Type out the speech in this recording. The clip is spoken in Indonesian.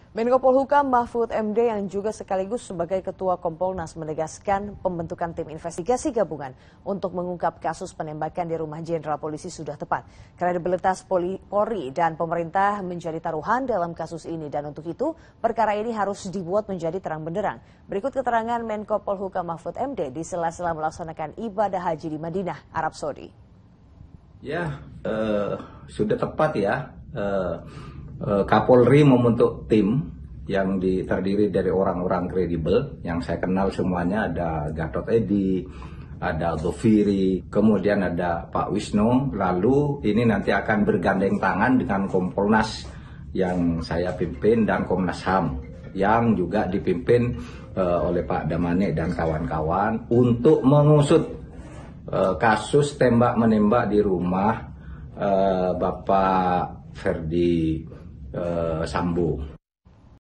Menko Polhukam Mahfud MD yang juga sekaligus sebagai Ketua Kompolnas menegaskan pembentukan tim investigasi gabungan untuk mengungkap kasus penembakan di rumah Jenderal Polisi sudah tepat. Kredibilitas Polri dan pemerintah menjadi taruhan dalam kasus ini dan untuk itu perkara ini harus dibuat menjadi terang benderang. Berikut keterangan Menko Polhukam Mahfud MD di sela-sela melaksanakan ibadah haji di Madinah, Arab Saudi. Ya, sudah tepat ya. Kapolri membentuk tim yang terdiri dari orang-orang kredibel yang saya kenal semuanya. Ada Gatot Edi, ada Dhofiri, kemudian ada Pak Wisnu. Lalu ini nanti akan bergandeng tangan dengan Kompolnas yang saya pimpin dan Komnas HAM yang juga dipimpin oleh Pak Damane dan kawan-kawan untuk mengusut kasus tembak-menembak di rumah Bapak Ferdi Sambo.